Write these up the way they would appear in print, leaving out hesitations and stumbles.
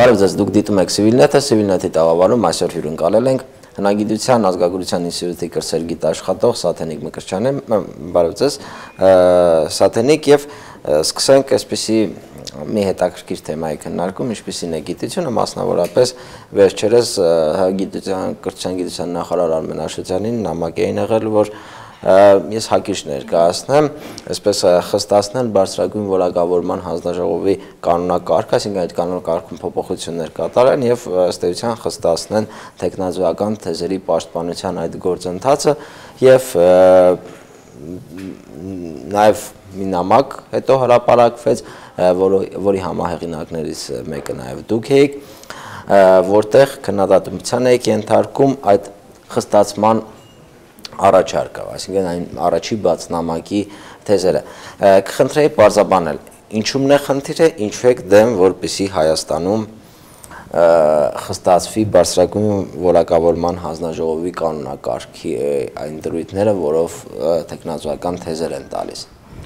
Բարև ձեզ, դուք դիտում եք Civilnet-ը, Civilnet-ի տաղավարում այսօր հյուրընկալել ենք Հնագիտության ազգագրության ինստիտուտի կրսեր գիտաշխատող Սաթենիկ Մկրտչյանին, բարև ձեզ, Սաթենիկ, եւ սկսենք այսպիսի մի հետաքրքիր թեմայի քննարկում, ինչպիսին է գիտությունը, մասնավորապես վերջերս Գիտության կրթության գիտության նախարար Արմեն Աշոտյանին նամակ էին եղել, որ ես հակիրճ ներկայացնեմ, այսպես խստացնել բարձրագույն որակավորման հանձնաժողովի կանոնակարգը, այսինքն այդ կանոնակարգում փոփոխություններ կատարեն եւ ըստ էության խստացնեն տեխնազոական թեզերի պաշտպանության այդ գործընթացը եւ նաեւ մի նամակ հետո հրապարակվեց, որի համահեղինակներից մեկը նաեւ դուք եք, որտեղ քննադատության եք ենթարկում այդ խստացման առաջարկը, այսինքն այն առաջի բաց նամակի թեզերը։ Կխնդրեի պարզաբանել, ինչումն է խնդիրը, ինչու եք դեմ, որպեսզի Հայաստանում խստացվի բարձրագույն որակավորման հանձնաժողովի կանոնակարգի այն դրույթները, որով տեխնազոական թեզեր են տալիս։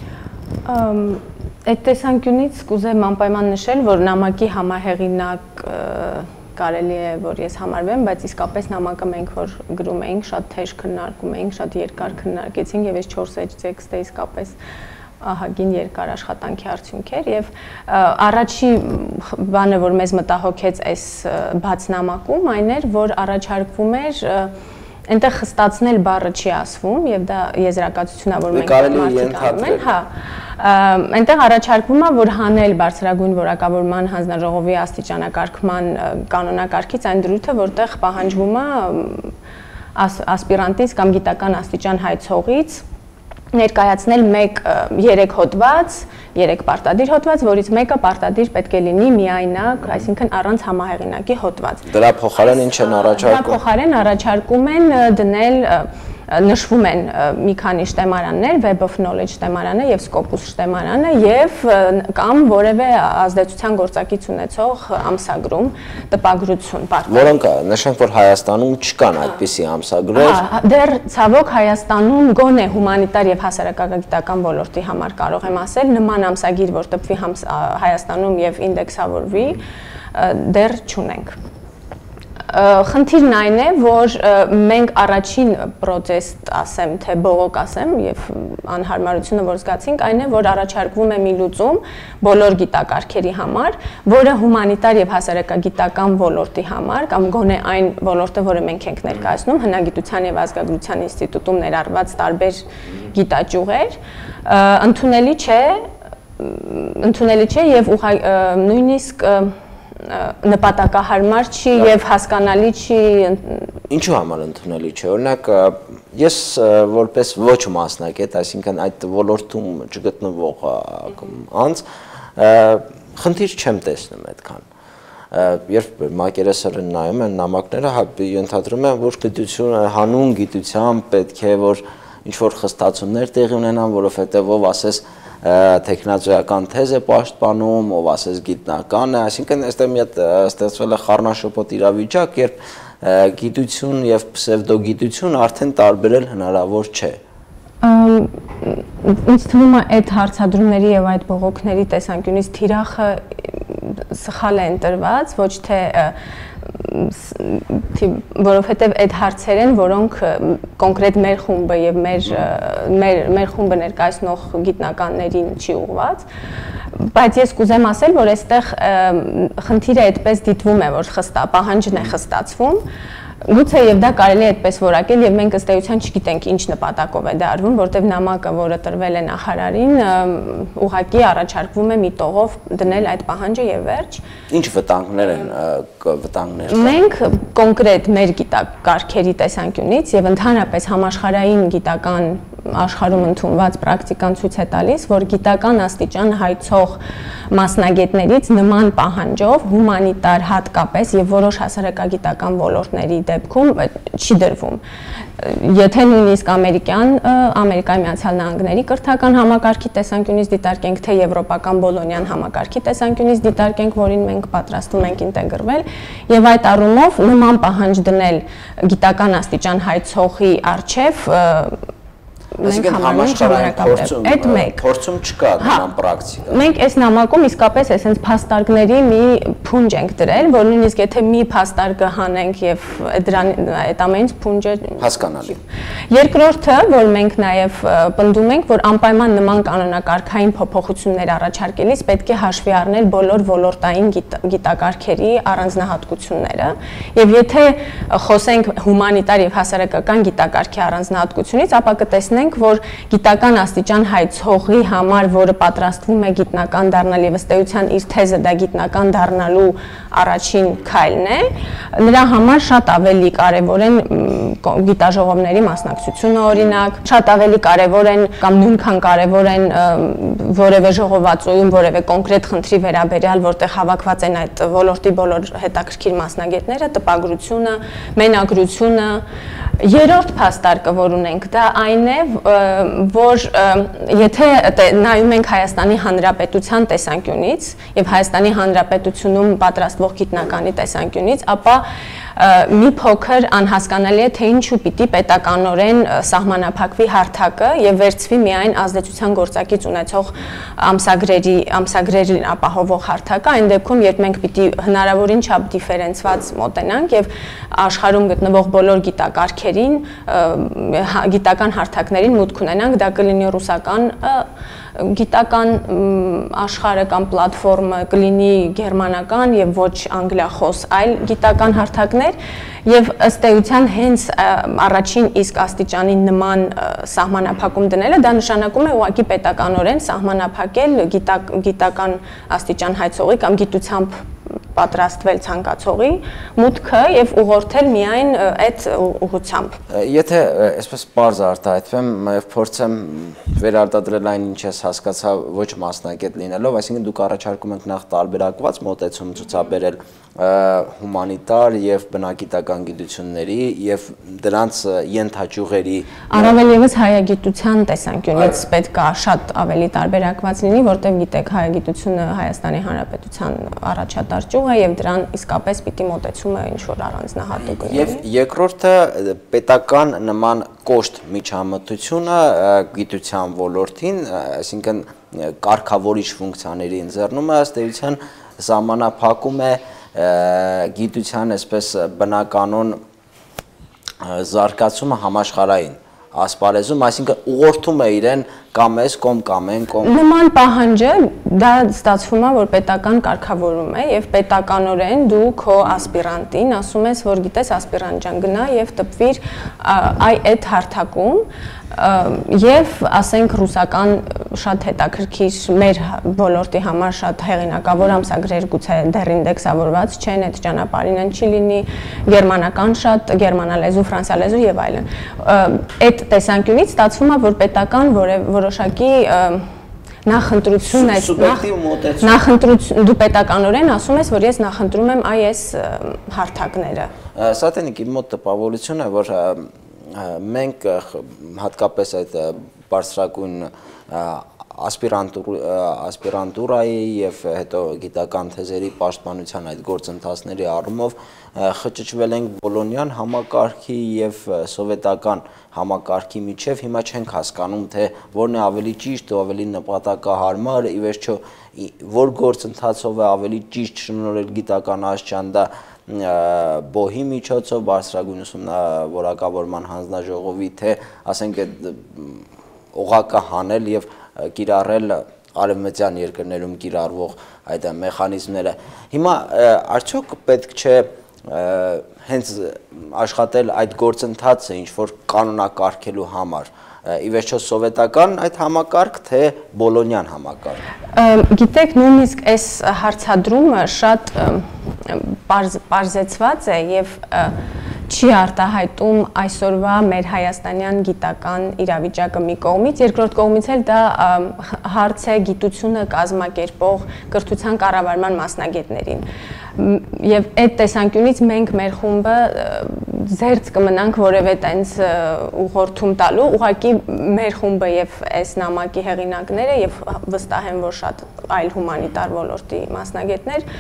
Այդ տեսանկյունից կուզեմ անպայման նշել, որ նամակի համահեղինակ կարելի է, որ ես համարվեմ, բայց իսկապես նամակը մենք որ գրում էինք, շատ թեժ քննարկում էինք, շատ երկար քննարկեցինք եւ այս 4 էջ տեքստը իսկապես ահագին երկար աշխատանքի արդյունք էր եւ առաջի բանը, որ մեզ մտահոգեց այս բաց նամակում, այն էր, որ առաջարկվում էր այնտեղ խստացնել բառը չի ասվում եւ դա եզրակացությունն է, որ մենք մարդիկ անում են, հա, այնտեղ առաջարկվում է, որ հանել բարձրագույն որակավորման հանձնաժողովի աստիճանակարգման կանոնակարգից այն դրույթը, որտեղ պահանջվում է ասպիրանտից կամ գիտական աստիճան հայցողից ներկայացնել 3 հոդված, 3 պարտադիր հոդված, որից մեկը պարտադիր պետք է լինի միայնակ, այսինքն առանց համահեղինակի հոդված։ Դրա փոխարեն ինչ են առաջարկում։ Դրա փոխարեն առաջարկում են դնել, նշվում են մի քանի շտեմարաններ, Web of Knowledge շտեմարանը եւ Scopus շտեմարանը եւ կամ որևէ ազդեցության գործակից ունեցող ամսագրում, տպագրություն, պարտադիր։ Որոնք նշենք, որ Հայաստանում չկան այդպիսի ամսագրեր։ Դեռ ցավոք Հայաստանում գոնե հումանիտար եւ հասարակագիտական ոլորտի համար կարող եմ ասել, նման ամսագիր, որ տպվի Հայաստանում եւ ինդեքսավորվի, դեռ չունենք։ Խնդիրն այն է, որ մենք առաջին պրոծեստ ասեմ, թե բողոք ասեմ եւ անհարմարությունը, որ զգացինք, այն է, որ առաջարկվում է մի լուծում բոլոր գիտակարգերի համար, որը հումանիտար եւ հասարակագիտական ոլորտի համար կամ գոնե այն ոլորտը, որը մենք ենք ներկայացնում, Հնագիտության եւ ազգագրության ինստիտուտում ներառված տարբեր գիտաճյուղեր, ընդունելի չէ եւ նույնիսկ նպատակահարմար չի եւ հասկանալի չի։ Ինչու համար ընդունելի չէ։ Օրինակ, ես որպես ոչ մասնակետ, այսինքն այդ ոլորտում չգտնվող անձ, խնդիր չեմ տեսնում այդքան։ Երբ մակերեսորեն նայում են նամակները, ենթադրում եմ, որ գիտությունը, հանուն գիտությամբ պետք է որ ինչ-որ խստացումներ տեղի ունենան, որովհետեւ ով ասես տեխնազոական թեզ է պաշտպանում, ով ասես գիտնական է, այսինքն այստեղ մի հատ ստեղծվել է խառնաշփոթ իրավիճակ, երբ գիտություն եւ պսևդոգիտություն արդեն տարբերել հնարավոր չէ։ Ինձ թվում է այդ հարցադրումների եւ այդ բողոքների տեսանկյունից թիրախը սխալ է ընտրված, ոչ թե որովհետև այդ հարցեր են, որոնք կոնկրետ մեր խումբը եւ մեր խումբը ներկայացնող գիտնականներին չի ուղղված, բայց ես կուզեմ ասել, որ այստեղ խնդիրը այդպես դիտվում է, որ պահանջն է խստացվում, գուցե եւ դա կարելի է այդպես որակել եւ մենք ըստ էության չգիտենք ինչ նպատակով է դա արվում, որտեւ նամակը, որը տրվել է նախարարին, ուղղակի առաջարկվում է մի տողով դնել այդ պահանջը եւ վերջ։ Ինչ վտանգներ են վտանգներ։ Մենք կոնկրետ մեր գիտակարգերի տեսանկյունից եւ ընդհանրապես համաշխարհային գիտական աշխարհում ընդունված պրակտիկան ցույց է տալիս, որ գիտական աստիճան հայցող մասնագետներից նման պահանջով հումանիտար հատկապես եւ որոշ հասարակագիտական ոլորտների դեպքում չի դրվում։ Եթե նույնիսկ Ամերիկայի Միացյալ Նահանգների կրթական համակարգի տեսանկյունից դիտարկենք, թե եվրոպական բոլոնյան համակարգի տեսանկյունից դիտարկենք, որին մենք պատրաստվում ենք ինտեգրվել, եւ այդ առումով նման պահանջ դնել գիտական աստիճան հայցողի առջև մենք համարում ենք ժամանակապետք։ Այդ մեկ փորձում չկա նման պրակտիկա։ Մենք այս նամակում իսկապես այսպես փաստարկների մի փունջ ենք դրել, որ նույնիսկ եթե մի փաստարկը հանենք եւ դրան այդ ամենից փունջը հասկանալի։ Երկրորդը, որ մենք նաեւ պնդում ենք, որ անպայման նման կանոնակարգային փոփոխություններ առաջարկելիս պետք է հաշվի առնել բոլոր ոլորտային գիտակարգերի առանձնահատկությունները, եւ եթե խոսենք հումանիտար եւ հասարակական գիտակարգի առանձնահատկությունից, ապա կտեսնենք, որ գիտական աստիճան հայցողի համար, որը պատրաստվում է գիտնական դառնալ եւ ըստ էության իր թեզը դա գիտնական դառնալու առաջին քայլն է, նրա համար շատ ավելի կարեւոր են գիտաժողովների մասնակցությունը, օրինակ, շատ ավելի կարեւոր են կամ նույնքան կարեւոր են որևէ ժողովածույում որևէ կոնկրետ խնդրի վերաբերյալ, որտեղ հավաքված են այդ ոլորտի բոլոր հետաքրքիր մասնագետները, տպագրությունը, մենագրությունը։ Երրորդ փաստարկը, որ ունենք, դա այն է, որ եթե նայում ենք Հայաստանի Հանրապետության տեսանկյունից եւ Հայաստանի Հանրապետությունում պատրաստվող գիտնականի տեսանկյունից, ապա մի փոքր անհասկանալի է, թե ինչու պիտի պետականորեն սահմանափակվի հարթակը եւ վերցվի միայն ազդեցության գործակից ունեցող ամսագրերին ապահովող հարթակը, այն դեպքում, երբ մենք պիտի հնարավորին չափ դիֆերենցված մոտենանք եւ աշխարհում գտնվող բոլոր գիտակարգերին, գիտական հարթակներին մուտք ունենանք, դա կլինի ռուսական գիտական աշխարհը կամ պլատֆորմը, կլինի գերմանական եւ ոչ անգլիախոս այլ գիտական հարթակներ եւ ըստ էության հենց առաջին իսկ աստիճանի նման սահմանափակում դնելը դա նշանակում է ուղղակի պետականորեն սահմանափակել գիտական աստիճան հայցողի կամ գիտությամբ պատրաստվել ցանկացողի մուտքը եւ ուղղորդել միայն այդ ուղղությամբ։ Եթե այսպես բարձ արտահայտվեմ, եւ փորձեմ վերարտադրել այն, ինչ ես հասկացա ոչ մասնակետ լինելով, այսինքն դուք առաջարկում եք նախ տարբերակված մոտեցում ցուցաբերել հումանիտար եւ բնագիտական գիտությունների եւ դրանց ենթաճյուղերի առավել եւս հայագիտության տեսանկյունից պետք է շատ ավելի տարբերակված լինի, որտեղ գիտեք հայագիտությունը Հայաստանի Հանրապետության առաջատար ճյուղ է եւ դրան իսկապես պիտի մոտեցումը ինչ որ առանձնահատուկ լինի։ Եվ երկրորդը պետական նման կոշտ միջամտությունը գիտության ոլորտին, այսինքն կարգավորիչ ֆունկցիաների ընձեռնումը ըստ էության սահմանափակում է գիտության այսպես բնականոն զարգացումը համաշխարհային ասպարեզում, այսինքն ուղղորդում է իրեն կամ ես կամ են կամ նման պահանջը դա ստացվում է, որ պետական կարգավորում է եւ պետականորեն դու քո ասպիրանտին ասում ես, որ գիտես ասպիրանտ ջան գնա եւ տպվիր այդ հարթակում եւ ասենք ռուսական շատ հետաքրքիր մեր ոլորտի համար շատ հեղինակավոր ամսագրեր գուցե դեռ ինդեքսավորված չեն, այդ ճանապարհին են չի լինի, գերմանական շատ, գերմանալեզու, ֆրանսիալեզու եւ այլն։ Այդ տեսանկյունից ստացվում է, որ պետական որոշակի նախընտրություն է, նախընտրություն դու պետականորեն ասում ես, որ ես նախընտրում եմ այս հարթակները։ Սատենիկ իմ մոտ տպավորություն է, որ մենք հատկապես այդ բարձրագույն ասպիրանտուրայի եւ հետո գիտական թեզերի պաշտպանության այդ գործընթացների առումով խճճվել ենք բոլոնյան համակարգի եւ սովետական համակարգի միջև, հիմա չենք հասկանում, թե որն է ավելի ճիշտ ու ավելի նպատակահարմար, ի վերջո որ գործընթացով է ավելի ճիշտ շնորհել գիտական աստիճան, դա բոհի միջոցով բարձրագույն ուսումնավորակավորման հանձնաժողովի, թե ասենք օղակը հանել եւ կիրառել արևմտյան երկրներում կիրառվող այդ մեխանիզմները։ Հիմա արդյոք պետք չէ հենց աշխատել այդ գործընթացը ինչ որ կանոնակարգելու համար, ի վերջո սովետական այդ համակարգ, թե բոլոնյան համակարգ։ Գիտեք, նույնիսկ այս հարցադրումը շատ պարզեցված է եւ չի արտահայտում այսօրվա մեր հայաստանյան գիտական իրավիճակը մի կողմից, երկրորդ կողմից էլ դա հարց է գիտությունը կազմակերպող կրթության կառավարման մասնագետներին։ Եվ այդ տեսանկյունից մենք մեր խումբը զերծ կմնանք որևէ տենց ուղղորդում տալու, ուղղակի մեր խումբը եւ այս նամակի հեղինակները եւ վստահ եմ, որ շատ այլ հումանիտար ոլորտի մասնագետներ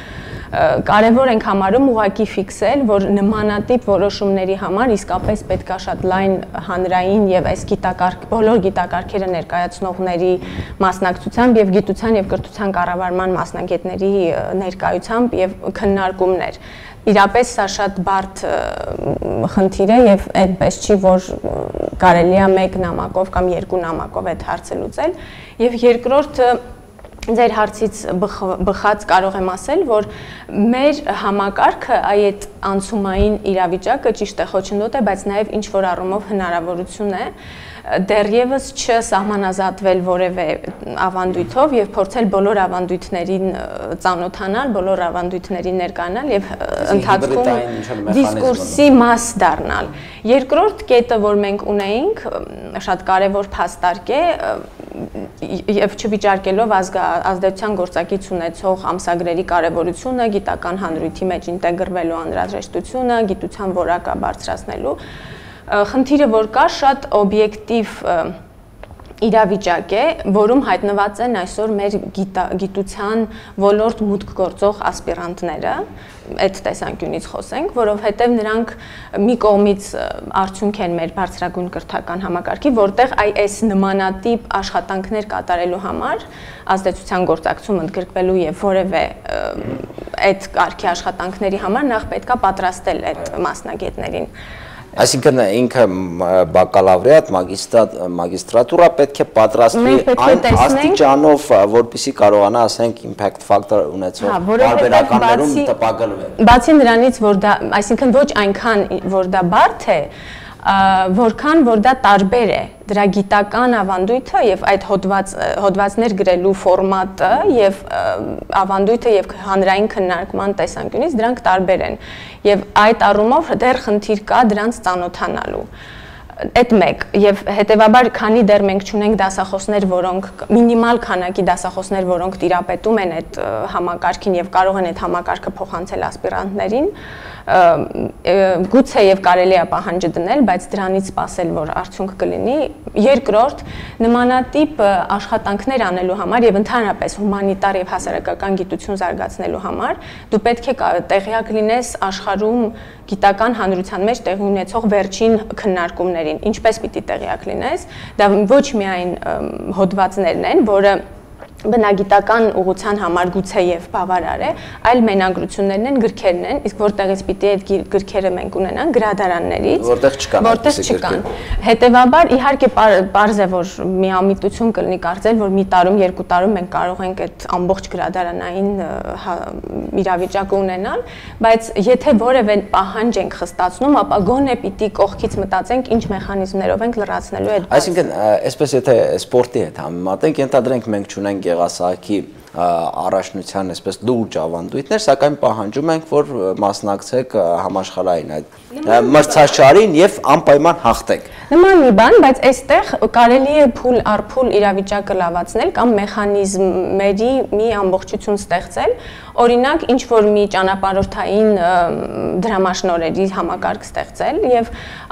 կարևոր ենք համարում ուղղակի ֆիքսել, որ նմանատիպ որոշումների համար իսկապես պետք է շատ լայն հանրային եւ այս բոլոր գիտակարգերը ներկայացնողների մասնակցությամբ եւ գիտության եւ կրթության կառավարման մասնագետների ներկայությամբ եւ քննարկումներ։ Իրապես սա շատ բարդ խնդիր է եւ այդպես չի, որ կարելի է մեկ նամակով կամ երկու նամակով այդ հարցը լուծել։ Եվ երկրորդը ձեր հարցից բխած կարող եմ ասել, որ մեր համակարգը այդ անցումային իրավիճակը ճիշտ է խոչընդոտ է, բայց նաև ինչ որ առումով հնարավորություն է դեռևս չսահմանազատվել որևէ ավանդույթով եւ փորձել բոլոր ավանդույթներին ծանոթանալ, բոլոր ավանդույթներին ներկայանալ եւ ընթացքում դիսկուրսի մաս դառնալ։ Երկրորդ կետը, որ մենք ունեինք, շատ կարեւոր փաստարկ է եւ չվիճարկելով ազդեցության գործակից ունեցող ամսագրերի կարեւորությունը, գիտական հանրույթի մեջ ինտեգրվելու անհրաժեշտությունը, գիտության որակը բարձրացնելու խնդիրը, որ կա, շատ օբյեկտիվ իրավիճակ է, որում հայտնված են այսօր մեր գիտության ոլորտ մուտք գործող ասպիրանտները, այդ տեսանկյունից խոսենք, որովհետև նրանք մի կողմից արդյունք են մեր բարձրագույն կրթական համակարգի, որտեղ այս նմանատիպ աշխատանքներ կատարելու համար ազդեցության գործակցում ընդգրկվելու եւ որևէ այդ կարգի աշխատանքների համար նախ պետքա պատրաստել այդ մասնագետներին։ Այսինքն ինքը բակալավրիատ, մագիստրատուրա պետք է պատրաստվի այն աստիճանով, որպեսզի կարողանա, ասենք, impact factor ունեցող տարբերականներում տպագրվել։ Բացի նրանից, որ դա, այսինքն ոչ այնքան, որ դա բարդ է, որքան որ դա տարբեր է, դրա գիտական ավանդույթը եւ այդ հոդվածներ գրելու ֆորմատը եւ ավանդույթը եւ հանրային քննարկման տեսանկյունից դրանք տարբեր են եւ այդ առումով դեռ խնդիր կա դրանց ծանոթանալու։ Այդ մեկ եւ հետեւաբար քանի դեռ մենք չունենք դասախոսներ, որոնք մինիմալ քանակի դասախոսներ, որոնք տիրապետում են այդ համակարգին եւ կարող են այդ համակարգը փոխանցել ասպիրանտներին, գուցե եւ կարելի է պահանջը դնել, բայց դրանից սպասել, որ արդյունք կլինի։ Երկրորդ, նմանատիպ աշխատանքներ անելու համար եւ ընդհանրապես հումանիտար եւ հասարակական գիտություն զարգացնելու համար դու պետք է տեղյակ լինես աշխարհում գիտական հանրության մեջ տեղի ունեցող վերջին քննարկումներին, ինչպես պիտի տեղյակ լինես, դա ոչ միայն հոդվածներն են, որը բնագիտական ուղղության համար գուցե եւ բավարար է, այլ մենագրություններն են, գրքերն են, իսկ որտեղից պիտի այդ գրքերը մենք ունենանք գրադարաններից, որտեղ չկան։ Հետևաբար իհարկե պարզ է, որ միամիտություն կլինի կարծել, որ մի տարում, երկու տարում մենք կարող ենք այդ ամբողջ գրադարանային իրավիճակը ունենալ, բայց եթե որևէ պահանջ ենք խստացնում, ապա գոնե պիտի կողքից մտածենք ինչ մեխանիզմներով ենք լրացնելու այդ։ Այսինքն, այսպես եթե սպորտի հետ համեմատենք, ենթադրենք մենք չունենք եղասահքի առաջնության այսպես լուրջ ավանդույթներ, սակայն պահանջում ենք, որ մասնակցեք համաշխարհային այդ մրցաշարին եւ անպայման հաղթեք։ Նման մի բան, բայց այստեղ կարելի է փուլ առ փուլ իրավիճակը լավացնել կամ մեխանիզմերի մի ամբողջություն ստեղծել, օրինակ ինչ որ մի ճանապարհորդային դրամաշնորհերի համակարգ ստեղծել եւ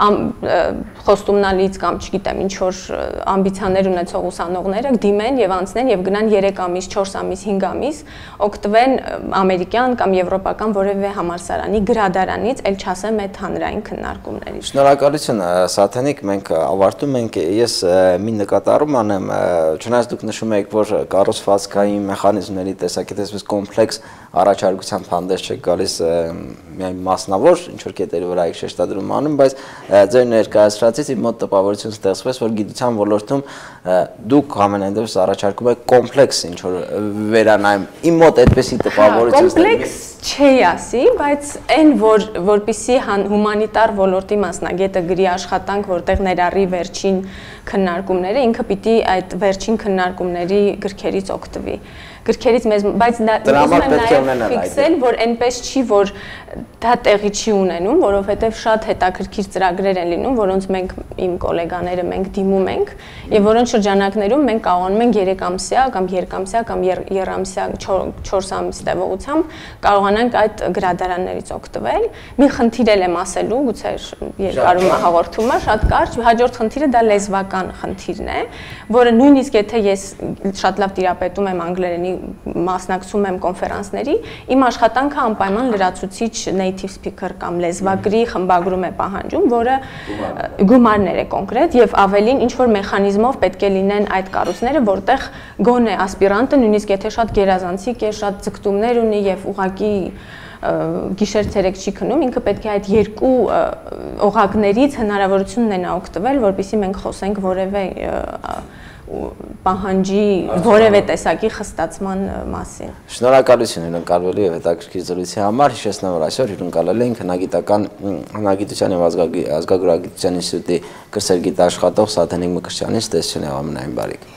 խոստումնալից կամ չգիտեմ ինչ որ ամբիցիաներ ունեցող ուսանողները դիմեն եւ անցնեն եւ գնան 3 ամիս, 4 ամիս, 5 ամիս օգտվեն ամերիկյան կամ եվրոպական որևէ համալսարանի գրադարանից, ել չասեմ այդ հանրային քննարկումներից։ Շնորհակալություն, Սաթենիկ, մենք ավարտում ենք, ես մի նկատառում անեմ, չնայած դուք նշում եք, որ կառուցվածքային մեխանիզմների տեսակետից այսպես կոմպլեքս առաջարկությամբ հանդես չեք գալիս միայն մասնավոր ինչ որ կետերի վրա եք շեշտադրում անում, բայց ձեր ներկայացրածից իմ մոտ տպավորություն ստեղծվեց, որ գիտության ոլորտում դուք ամենայն դեպս առաջարկում եք կոմպլեքս ինչ որ վերանայում։ Իմ մոտ այդպեսի տպավորություն կոմպլեքս չի ասի, բայց այն որպիսի հումանիտար ոլորտի մասնագետը գրի աշխատանք, որտեղ ներառի վերջին քննարկումները, ինքը պիտի այդ վերջին քննարկումների գրքերից օգտվի։ Գրքերից մեզ, բայց դա ուզում եմ նաև ֆիքսել, որ այնպես չի, որ դա տեղի չի ունենում, որովհետև շատ հետաքրքիր ծրագրեր են լինում, որոնց մենք իմ գոլեգաները մենք դիմում ենք, եւ որոնց շրջանակներում մենք կարողանում ենք 3 ամսյա կամ երկամսյա կամ երամսյա 4 ամիս տևողությամբ կարողանանք այդ գրադարաններից օգտվել։ Մի խնդիր եմ ասելու, գուցե երկարում հաղորդումը շատ կարճ, հաջորդ խնդիրը դա լեզվական խնդիրն է, որը նույնիսկ եթե ես շատ լավ տիրապետում եմ անգլերենի, մասնակցում եմ կոնֆերանսների, իմ աշխատանքը անպայման լրացուցիչ native speaker կամ լեզվագրի խմբագրում է պահանջում, որը գումարներ է կոնկրետ եւ ավելին ինչ որ մեխանիզմով պետք է լինեն այդ կառույցները, որտեղ գոնե ասպիրանտը նույնիսկ եթե շատ գերազանցիկ է, շատ ձգտումներ ունի եւ ուղակի գիշեր-ցերեկ չի քնում, ինքը պետք է այդ երկու օղակներից հնարավորություն ունենա օգտվել, որպեսզի մենք խոսենք որևէ պահանջի որևէ տեսակի խստացման մասին։ Շնորհակալություն հյուրընկալվելու եւ հետաքրքիր զրույցի համար։ Հիշեցնեմ, որ այսօր հյուրընկալել ենք հնագիտության եւ ազգագրագիտության ինստիտուտի կրսերգիտ աշխատող Սաթենիկ Մկրտչյանին։ Ստեսություն եւ ամենայն բարիք։